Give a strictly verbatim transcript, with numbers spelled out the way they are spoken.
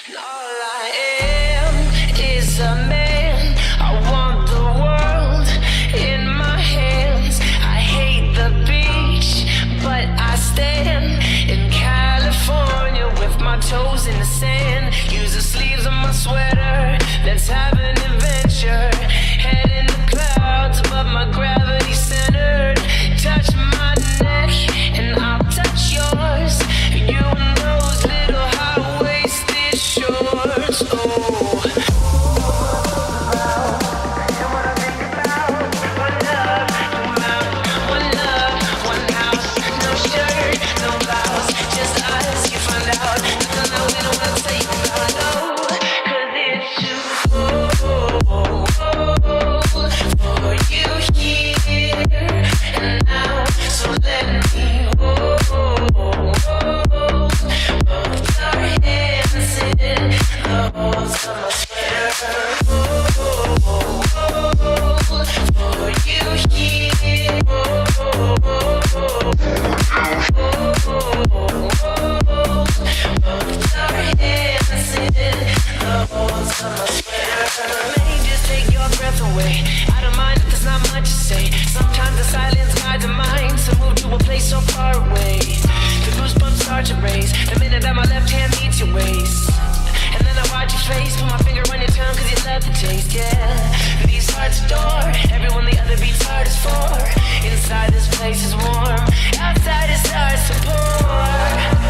All I am is a man. I want the world in my hands. I hate the beach, but I stand in California with my toes in the sand. Use the sleeves of my sweater. Let's have an adventure. Head in the clouds above my gravity centered. Touch my neck and I'll touch yours. You and those little high-waisted shorts. Oh. Inside this place is warm, outside it starts to pour.